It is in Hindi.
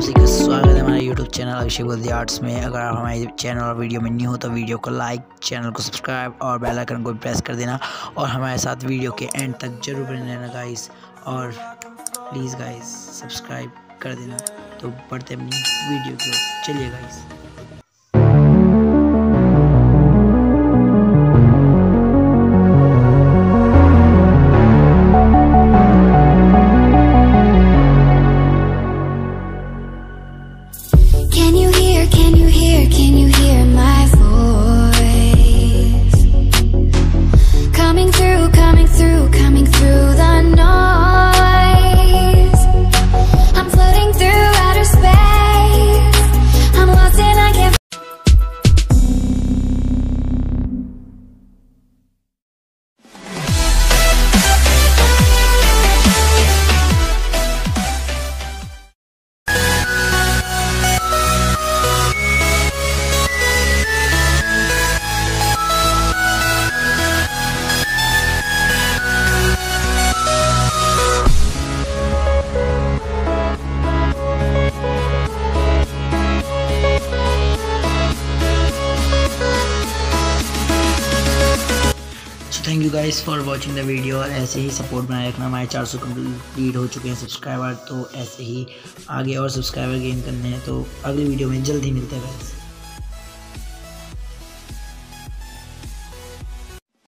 सभी का स्वागत है हमारे YouTube चैनल इश्के आर्ट्स में। अगर आप हमारे चैनल और वीडियो में न्यू हो तो वीडियो को लाइक, चैनल को सब्सक्राइब और बेल आइकन को प्रेस कर देना और हमारे साथ वीडियो के एंड तक जरूर बने रहना गाइस। और प्लीज़ गाइस सब्सक्राइब कर देना। तो बढ़ते अपनी वीडियो की ओर, चलिए guys. Can you hear my voice? Coming through the noise. I'm floating through outer space. I'm lost and I can't. Thank you guys for watching the video. और ऐसे ही सपोर्ट बनाए रखना। हमारे 400 कंप्लीट हो चुके हैं सब्सक्राइबर, तो ऐसे ही आगे और सब्सक्राइबर गेन करने हैं। तो अगली वीडियो में जल्द ही मिलते हैं गाइस।